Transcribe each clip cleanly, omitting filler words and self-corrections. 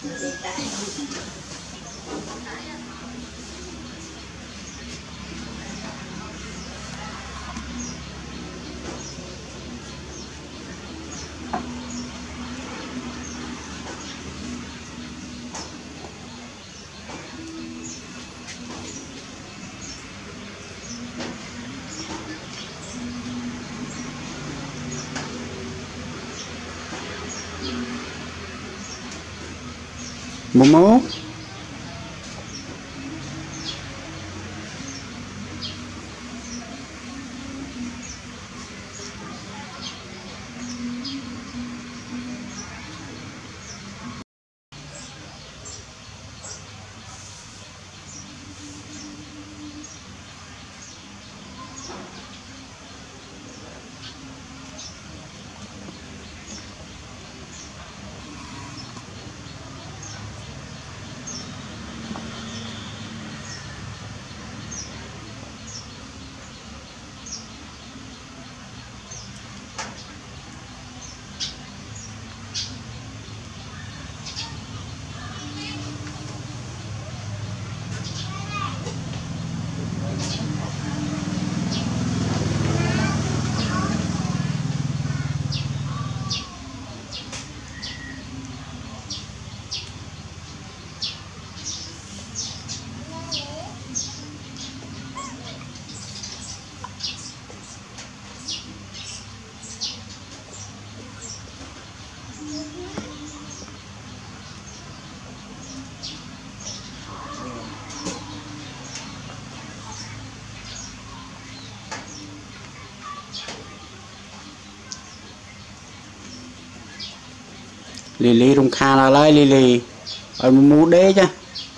Momo. Lily rung khan là lấy Lily ở mua đế chứ.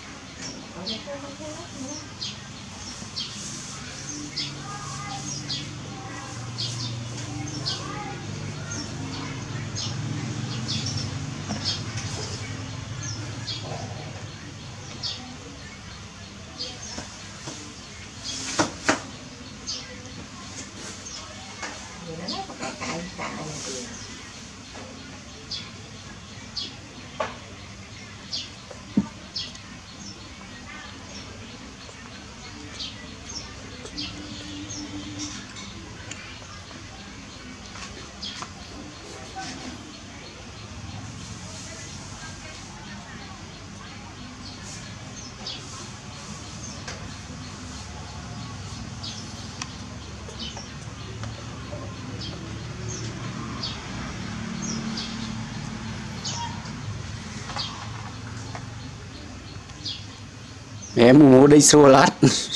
Em mua đi xua lát.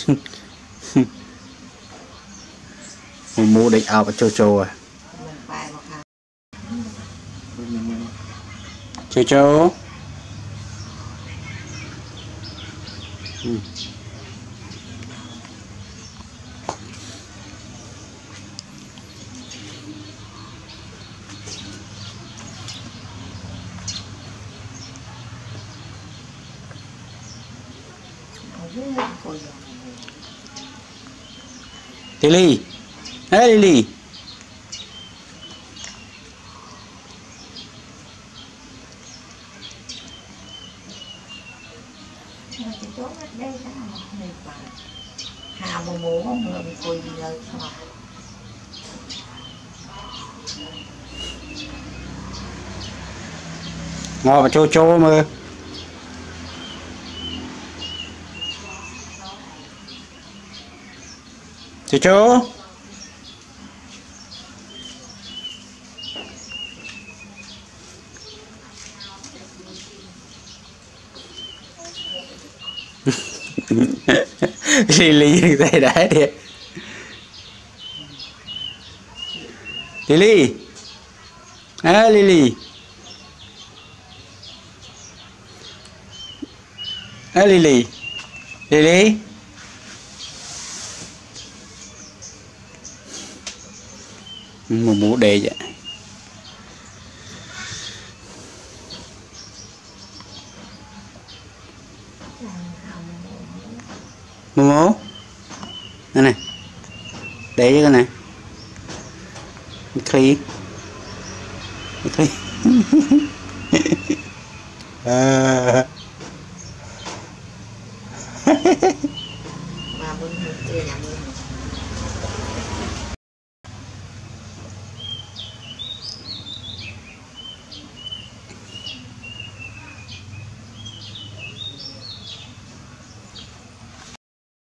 Mua đi ao cho à. Cho. Lily, hey Lily. Ngồi mà chô mà. Chô. Lily đây đã đi. Lily. À Lily. À Lily. Lily. Một mũ đề vậy. Mũ đây này, để cho cái này khi mà mừng chưa nhà mừng